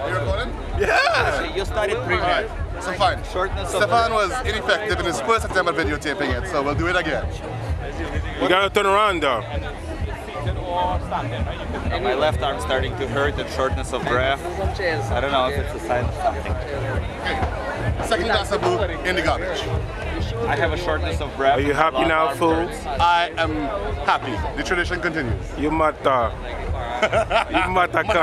Are you recording? Yeah! You started pre-med. Alright, so fine. Stefan was ineffective in his first attempt at videotaping it, so we'll do it again. You gotta turn around though. My left arm's starting to hurt and shortness of breath. I don't know if it's a sign of something. Okay. Second glass of blue in the garbage. I have a shortness of breath. Are you happy now, fool? I am happy. The tradition continues. You matter. You matter.